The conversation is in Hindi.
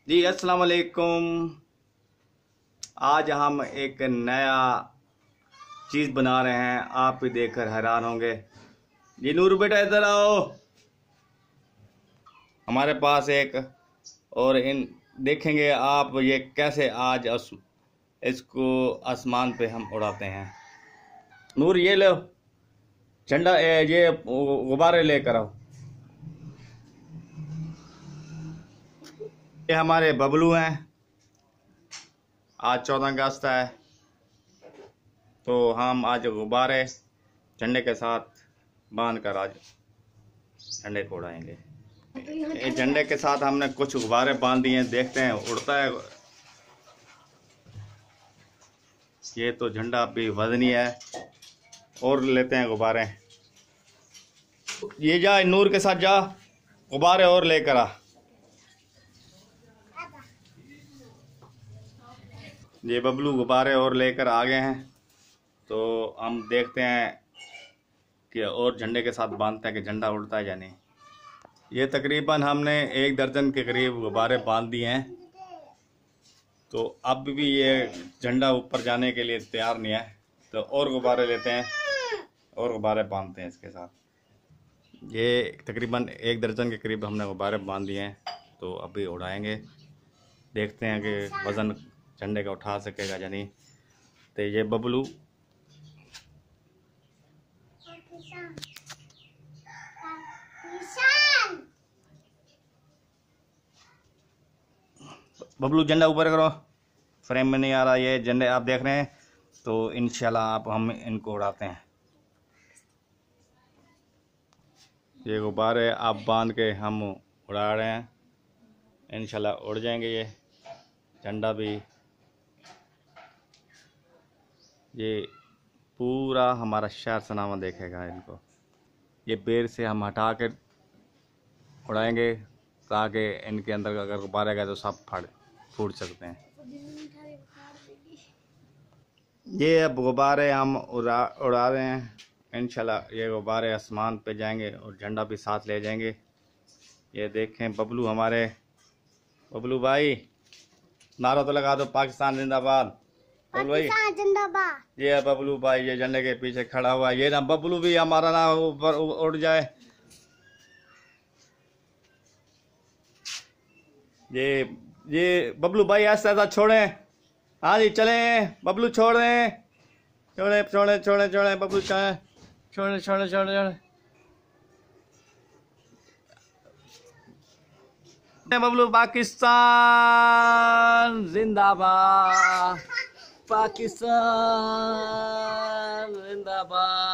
जी अस्सलाम वालेकुम। आज हम एक नया चीज़ बना रहे हैं, आप भी देखकर हैरान होंगे। जी नूर बेटा इधर आओ। हमारे पास एक और इन देखेंगे आप ये कैसे आज इसको आसमान पे हम उड़ाते हैं। नूर ये लो झंडा, ये गुब्बारे लेकर आओ। ये हमारे बबलू हैं। आज 14 अगस्त है तो हम आज गुब्बारे झंडे के साथ बांध कर आज झंडे को उड़ाएंगे। इस झंडे के साथ हमने कुछ गुब्बारे बांध दिए हैं, देखते हैं उड़ता है। ये तो झंडा अभी वजनी है, और लेते हैं गुब्बारे। ये जा नूर के साथ जा, गुब्बारे और लेकर आ। ये बबलू गुब्बारे और लेकर आ गए हैं, तो हम देखते हैं कि और झंडे के साथ बांधते हैं कि झंडा उड़ता है या नहीं। ये तकरीबन हमने 1 दर्जन के करीब गुब्बारे बांध दिए हैं, तो अब भी ये झंडा ऊपर जाने के लिए तैयार नहीं है, तो और गुब्बारे लेते हैं और गुब्बारे बांधते हैं इसके साथ। ये तकरीबन 1 दर्जन के करीब हमने गुब्बारे बांध दिए हैं, तो अभी उड़ाएंगे। देखते हैं कि वज़न झंडे का उठा सकेगा या नहीं। तो ये बबलू बबलू झंडा ऊपर करो, फ्रेम में नहीं आ रहा। ये झंडे आप देख रहे हैं, तो इंशाल्लाह आप हम इनको उड़ाते हैं। ये गुब्बारे आप बांध के हम उड़ा रहे हैं, इंशाल्लाह उड़ जाएंगे। ये झंडा भी, ये पूरा हमारा शहर सनामा देखेगा इनको। ये बेर से हम हटा के उड़ाएंगे ताकि इनके अंदर अगर गुब्बारे गए तो सब फूट सकते हैं। ये अब गुब्बारे हम उड़ा रहे हैं, इंशाल्लाह ये गुब्बारे आसमान पे जाएंगे और झंडा भी साथ ले जाएंगे। ये देखें बबलू हमारे, बबलू भाई नारा तो लगा दो, पाकिस्तान जिंदाबाद। बबलू भाई जिंदाबाद। ये बबलू भाई ये झंडे के पीछे खड़ा हुआ है। ये ना बबलू भी हमारा ना ऊपर उड़ जाए। ये बबलू भाई ऐसा ऐसा छोड़ें। हाँ जी चलें, बबलू छोड़ दें, छोड़े छोड़े छोड़े छोड़े बबलू छोड़े छोड़े छोड़े छोड़े छोड़े। बबलू पाकिस्तान जिंदाबाद, पाकिस्तान जिंदाबाद।